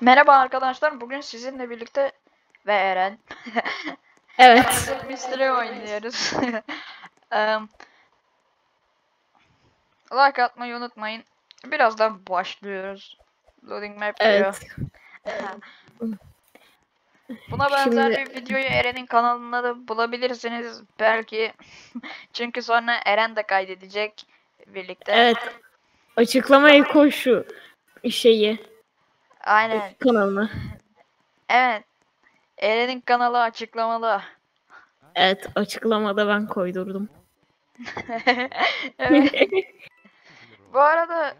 Merhaba arkadaşlar. Bugün sizinle birlikte ve Eren Evet. Mystery oynuyoruz. Em, Like atmayı unutmayın. Birazdan başlıyoruz. Loading map diyor. Evet. Buna benzer Şimdi bir videoyu Eren'in kanalında da bulabilirsiniz belki. Çünkü sonra Eren de kaydedecek birlikte. evet, açıklamaya koy şu şeyi Aynen. kanalına. Evet. Eren'in kanalı açıklamalı. Evet, açıklamada ben koydurdum. Evet. Bu arada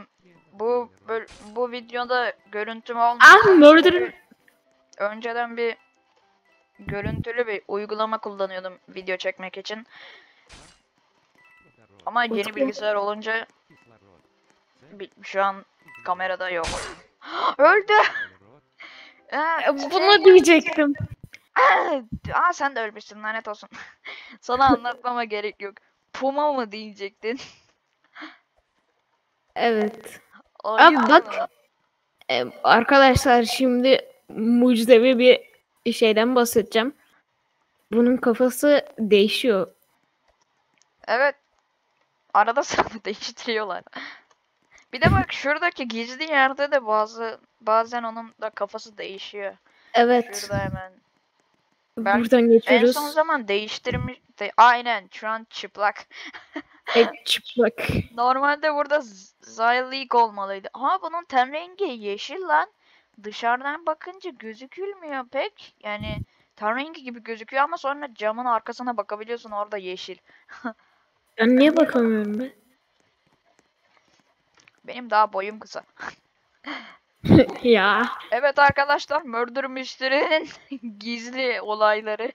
bu videoda görüntüm olmayacak. Murder. Çünkü önceden bir görüntülü bir uygulama kullanıyordum video çekmek için. Ama yeni Utku. bilgisayar olunca şu an kamerada yok. Öldü. Bunu diyecektim. Sen de ölmüşsün, lanet olsun. Sana anlatmama gerek yok. Puma mı diyecektin? Evet. Ayı Bak mı? arkadaşlar, şimdi mucizevi bir şeyden bahsedeceğim. Bunun kafası değişiyor. Evet. Arada sırada değiştiriyorlar. Bir de bak, şuradaki gizli yerde de bazen onun da kafası değişiyor. Evet. Şurada hemen. Belki Buradan en son geçiyoruz. zaman değiştirmiş. Aynen, şu an çıplak. Çıplak. Normalde burada Zyleek olmalıydı. Ama bunun ten rengi yeşil lan. Dışarıdan bakınca gözükülmüyor pek. Yani ten rengi gibi gözüküyor ama sonra camın arkasına bakabiliyorsun, orada yeşil. Ben niye bakamıyorum be? Benim daha boyum kısa. Ya. Evet arkadaşlar, Murder Mystery'nin gizli olayları.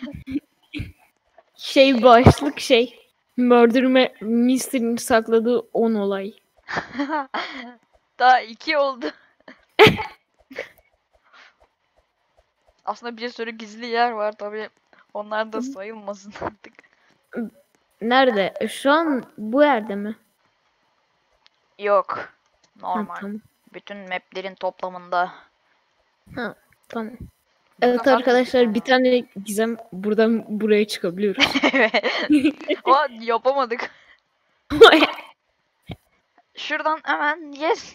Başlık Murder Mystery'nin sakladığı 10 olay. Daha 2 oldu. Aslında bir sürü gizli yer var tabii. Onlar da sayılmasın artık. Nerede? Şu an bu yerde mi? Yok. Ha, Normal. tamam. Bütün maplerin toplamında. Ha, tamam. Burada Evet sadece arkadaşlar, bir tane gizem, buradan buraya çıkabiliyoruz. O yapamadık. Şuradan hemen yes.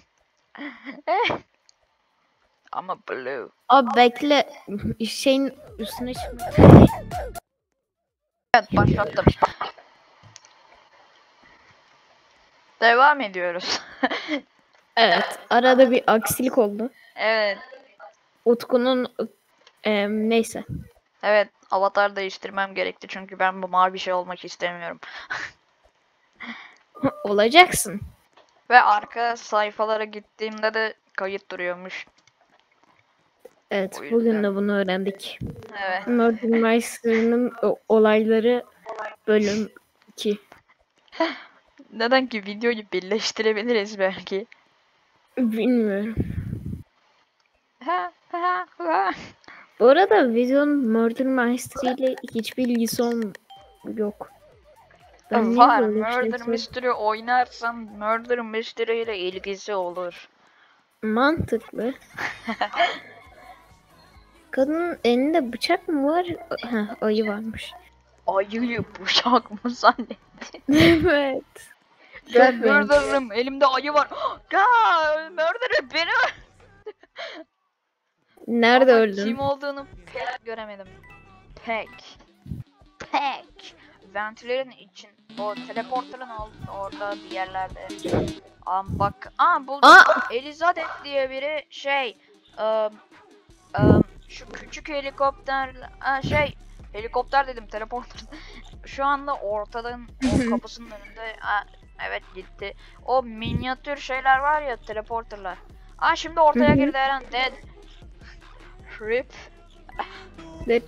Ama blue. Abi bekle, şeyin üstüne çıkma. Evet, başlattım. Devam ediyoruz. Evet, arada bir aksilik oldu. Evet. Utku'nun neyse. Evet, avatar değiştirmem gerekti çünkü ben bu mavi şey olmak istemiyorum. Olacaksın. Ve arka sayfalara gittiğimde de kayıt duruyormuş. Evet, O bugün yüzden. de bunu öğrendik. Evet. Murder Mystery'nin olayları bölüm 2. Neden ki videoyu birleştirebiliriz belki. Bilmiyorum. Bu arada videonun Murder Mystery ile hiçbir ilgisi yok. Ben niye Var. böyle bir şey Murder söyledim? Mystery oynarsan Murder Mystery ile ilgisi olur. Mantıklı. Kadının elinde bıçak mı var? Ha, ayı varmış. Ayıyı bıçak mı zannettin? Evet. Ben Çok beğendim. murder'ım. Elimde ayı var. Ya murder'ı beni Nerede Ama öldün? kim olduğunu pek göremedim. Pek. Ventilerin için. O teleporter'ın orada bir yerlerde. Bak. Buldum. Elizabeth diye biri şu küçük helikopter helikopter dedim, teleporter. Şu anda ortadan o kapısının önünde. Evet, gitti. O minyatür şeyler var ya, teleporterlar. Şimdi ortaya girdi Eren. Dead. Rip. Dead.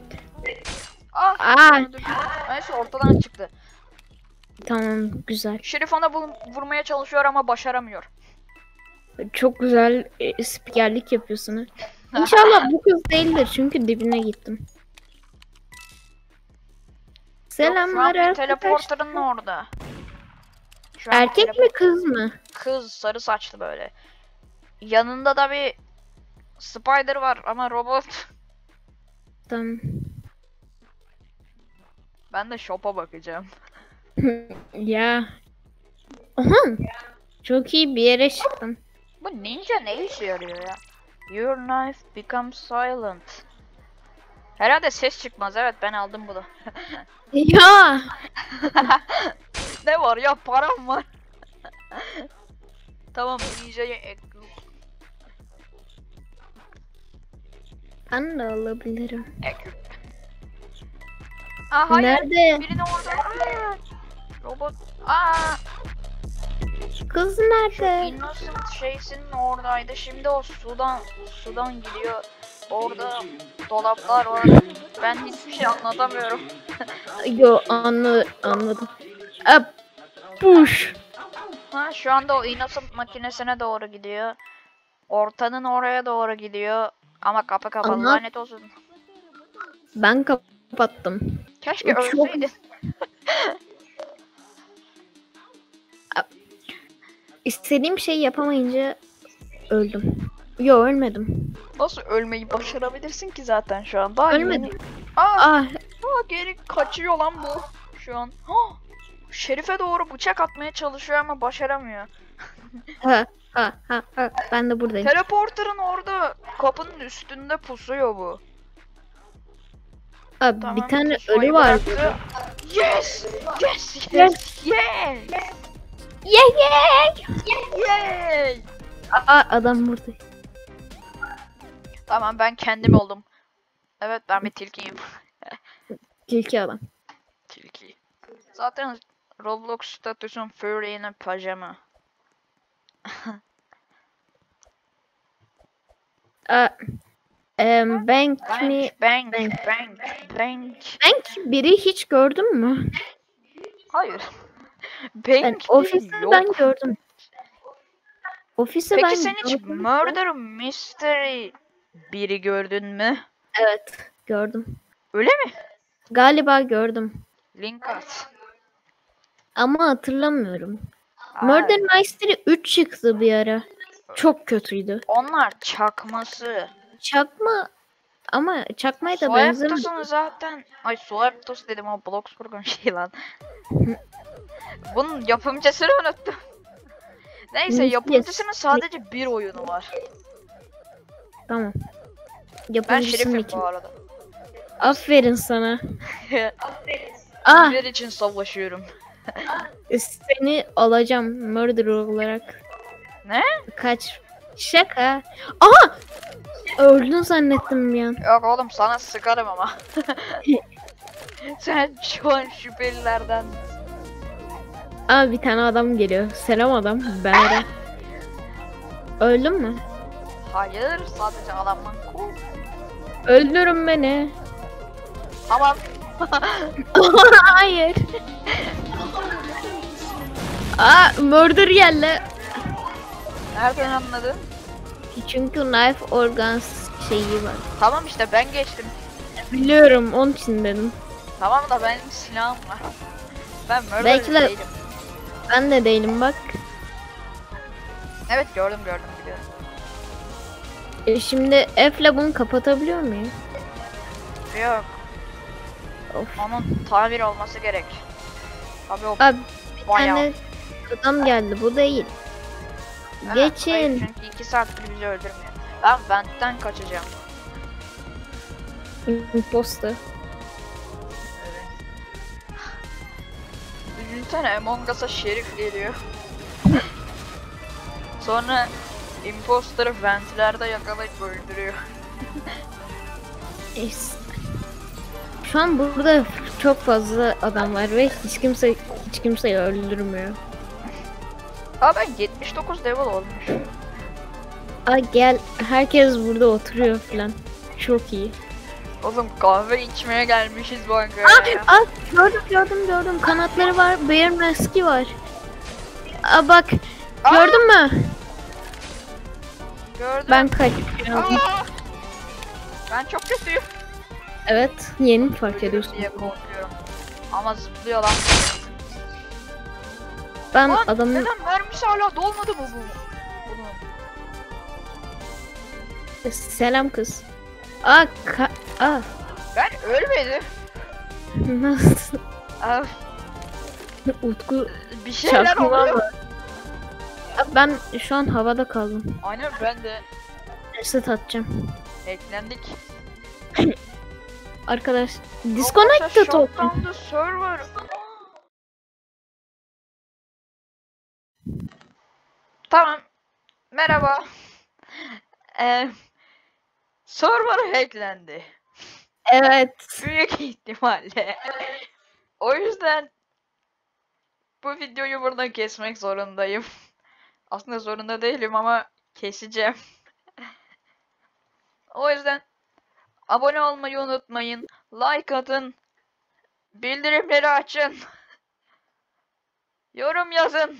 Neyse, ortadan çıktı. Tamam, güzel. Şerif ona vurmaya çalışıyor ama başaramıyor. Çok güzel spikerlik yapıyorsun. İnşallah bu kız değildir çünkü dibine gittim. Selamlar Yok, arkadaşlar. teleporter'ın orada. Erkek mi kız mı? Kız, sarı saçlı böyle. Yanında da bir Spider var ama robot. Tamam. Ben de shop'a bakacağım. Ya. Aha. Çok iyi bir yere çıktım. Bu ninja ne işe yarıyor ya? Your knife becomes silent. Herhalde ses çıkmaz. Evet, ben aldım bunu. Ya. Ne var ya, param var. Tamam, ninja'yı ekle. Ben de alabilirim. Aa, hayır. Nerede? Birini orada. Aa, robot. Aa, Kız şu nerede? innocent şeysinin oradaydı. Şimdi o sudan gidiyor. Orada dolaplar var. Ben hiçbir şey anlatamıyorum. Yo anladım. Push. Ha, şu anda o innocent makinesine doğru gidiyor. Ortanın oraya doğru gidiyor. Ama kapı kapalı, Ama- lanet olsun. Ben kapattım. Keşke O çok- ölseydin. İstediğim şeyi yapamayınca öldüm. Yo ölmedim. Nasıl ölmeyi başarabilirsin ki zaten şu an? Daha Ölmedim. yeni- Aa, Ah geri kaçıyor lan bu. Şu an. Ha, Şerif'e doğru bıçak atmaya çalışıyor ama başaramıyor. ha. Ben de buradayım. Teleporter'ın orada kapının üstünde pusuyor bu. Abi Tamam, bir tane pusmayı ölü var. bıraktı. Yes! Yes! Yes. Yes! Yay! Yay! Adam burada. Tamam, ben kendim oldum. Evet, ben bir tilkiyim. Tilki adam. Tilki. Zaten Roblox statüsüm furry in a pajama. Bank mi? Bank, Bank. bank, bank. Bank biri hiç gördün mü? Hayır. Ben Bank ofiste yok. ben gördüm. Ofiste Peki ben sen hiç gördüm. Murder Mystery biri gördün mü? Evet gördüm. Öyle mi? Galiba gördüm. Link at. Ama hatırlamıyorum. Ay, Murder Mystery 3 çıktı bir ara. Çok kötüydü. onlar çakması. Çakma ama çakmaya da benzemiyor. Soaptos'un zaten... Ay, Soaptos dedim, o Bloxburg'un şey lan. Bunun yapımcısını unuttum. Neyse, Yes. yapımcısının sadece bir oyunu var. Tamam. Ben Yapımcısının Şerif'im iki. bu arada. Aferin sana. Ah Sizler için savaşıyorum. seni alacağım murderer olarak. Ne? Kaç. Şaka. Aha! Öldün zannettim bir an. Yok oğlum, sana sıkarım ama. Sen şu an şüphelilerden. Bir tane adam geliyor. Selam adam. Ben Eren. Öldün mü? Hayır, sadece adamdan kork. Öldürün beni. Tamam. Hayır. Murder geldi. Nereden anladın? Çünkü knife organs şeyi var. Tamam işte, ben geçtim. Biliyorum onun için dedim. Tamam da benim silahım var. Ben murderer Belki de- değilim. Ben de değilim bak. Evet, gördüm biliyorum. Şimdi F'le bunu kapatabiliyor muyum? Yok, Of. onun tamir olması gerek. Tabii o Abi bir bayağı. tane adam geldi. Bu değil. Ha, hayır, Geçin. çünkü 2 saattir bizi öldürmüyor. Ben ventten kaçacağım. Imposter. Evet. Düşünsene, Among Us'a Şerif geliyor. Sonra imposter'ı ventlerde yakalayıp öldürüyor. Şu an burada çok fazla adam var ve hiç kimseyi öldürmüyor. Ben 79 level olmuş. Gel herkes burada oturuyor falan. Çok iyi. Oğlum, kahve içmeye gelmişiz bankaya. Gördüm. Kanatları var. Bear mask'i var. Bak. Gördün mü? Gördüm. Ben kaçıyorum. Ben çok kötüyüm. Evet. Yeni fark ediyorsun. diye korkuyorum. Ama zıplıyor lan. Ben Lan, adamın... neden mermisi hala dolmadı mı bu? Bunun. Selam kız. Aa, aa. Ben ölmedim. Nasıl? Aa, Utku bir şeyler çakma oluyor. var. Aa, ben şu an havada kaldım. Aynen ben de. Reset atacağım. Eklendik. Arkadaş disconnected oldum. Shutdown the server. Tamam. Merhaba. Server hacklendi. Evet. Büyük ihtimalle. O yüzden bu videoyu burada kesmek zorundayım. Aslında zorunda değilim ama keseceğim. O yüzden abone olmayı unutmayın. Like atın. Bildirimleri açın. Yorum yazın.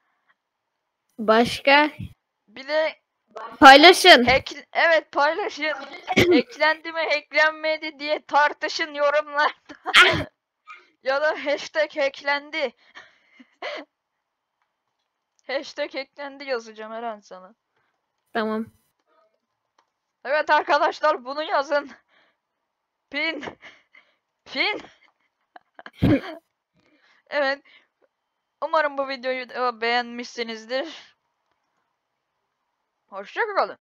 Başka Bir de paylaşın. evet paylaşın. Hacklendi mi hacklenmedi diye tartışın yorumlarda. Ya da hashtag hacklendi. Hashtag hacklendi yazacağım Eren sana. Tamam. Evet arkadaşlar bunu yazın. Pin. Pin. Evet. Umarım bu videoyu beğenmişsinizdir. Hoşça kalın.